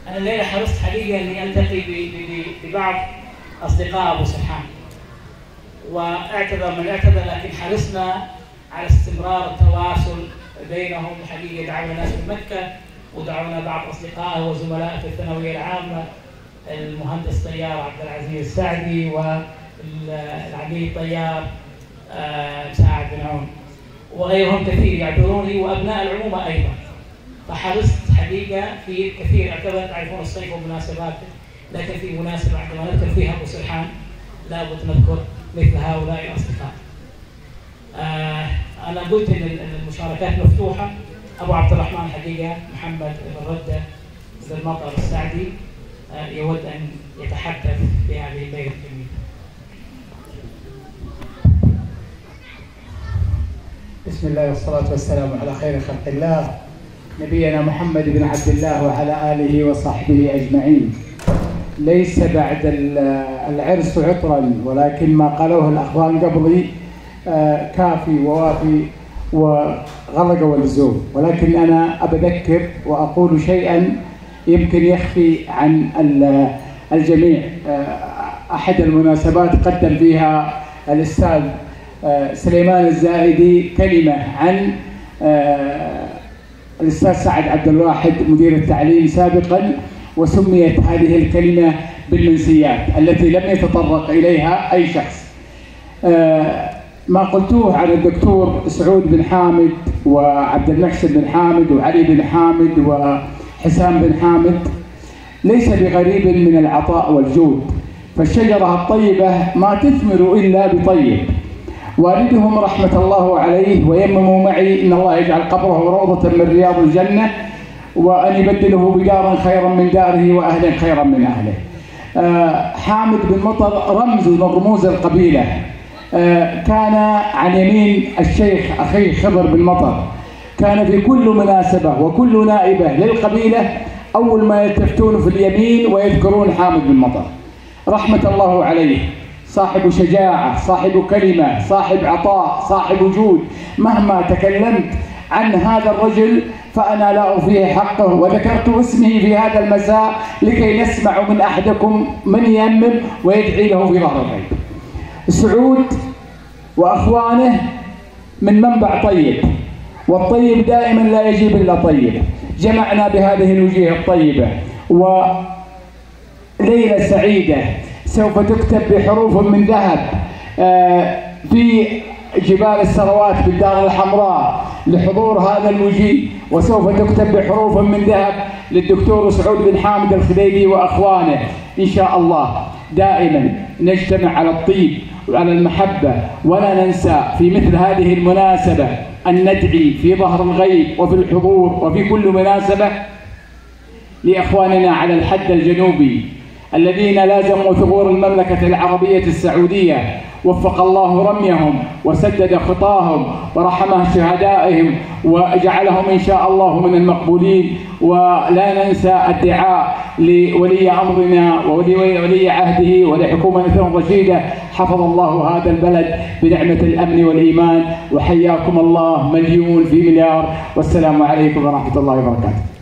أنا الليلة حرصت حقيقة إني ألتقي ببعض أصدقاء أبو سرحان، واعتذر من اعتذر، لكن حرصنا على استمرار التواصل بينهم. حقيقة دعونا ناس من مكة، ودعونا بعض أصدقائه وزملائه في الثانوية العامة، المهندس طيار عبد العزيز السعدي، والعميد طيار مساعد بن عون، وغيرهم كثير يعتبروني، وأبناء العمومة أيضا. فحرصت حقيقة في كثير، اعتبرت تعرفون الصيف ومناسباته، لكن في مناسبة عندما نذكر فيها أبو سرحان لابد نذكر مثل هؤلاء الأصدقاء. أنا قلت إن المشاركات مفتوحة. أبو عبد الرحمن حقيقة محمد بن ردة بن مطر السعدي يود أن يتحدث بهذه الليلة الجميلة. بسم الله والصلاة والسلام على خير خلق الله، نبينا محمد بن عبد الله وعلى آله وصحبه أجمعين. ليس بعد العرس عطرا، ولكن ما قالوه الأخوان قبلي كافي ووافي وغلق والزوم، ولكن أنا أبذكر وأقول شيئا يمكن يخفي عن الجميع. أحد المناسبات قدم فيها الأستاذ سليمان الزائدي كلمة عن الأستاذ سعد عبد الواحد مدير التعليم سابقا، وسميت هذه الكلمة بالمنسيات التي لم يتطرق إليها أي شخص. ما قلتوه عن الدكتور سعود بن حامد وعبد المحسن بن حامد وعلي بن حامد وحسام بن حامد ليس بغريب من العطاء والجود، فالشجرة الطيبة ما تثمر إلا بطيب. والدهم رحمة الله عليه ويمموا معي إن الله يجعل قبره روضة من رياض الجنة، وأن يبدله بدارا خيرا من داره وأهلا خيرا من أهله. حامد بن مطر رمز من رموز القبيلة، كان عن يمين الشيخ أخيه خضر بن مطر، كان في كل مناسبة وكل نائبة للقبيلة أول ما يلتفتون في اليمين ويذكرون حامد بن مطر رحمة الله عليه. صاحب شجاعة، صاحب كلمة، صاحب عطاء، صاحب جود. مهما تكلمت عن هذا الرجل فأنا لا أوفيه حقه، وذكرت اسمه في هذا المساء لكي نسمع من أحدكم من يمم ويدعي له في ظهر الغيب. سعود وأخوانه من منبع طيب، والطيب دائما لا يجيب إلا طيب. جمعنا بهذه الوجوه الطيبة، وليلة سعيدة سوف تكتب بحروف من ذهب في جبال السروات بالدار الحمراء لحضور هذا الوجيه، وسوف تكتب بحروف من ذهب للدكتور سعود بن حامد الخديبي وأخوانه. إن شاء الله دائما نجتمع على الطيب وعلى المحبة، ولا ننسى في مثل هذه المناسبة أن ندعي في ظهر الغيب وفي الحضور وفي كل مناسبة لأخواننا على الحد الجنوبي الذين لازموا ثغور المملكة العربية السعودية، وفق الله رميهم وسدد خطاهم ورحمه شهدائهم وجعلهم إن شاء الله من المقبولين. ولا ننسى الدعاء لولي أمرنا وولي عهده ولحكومة رشيدة، حفظ الله هذا البلد بنعمة الأمن والإيمان. وحياكم الله مليون في مليار، والسلام عليكم ورحمة الله وبركاته.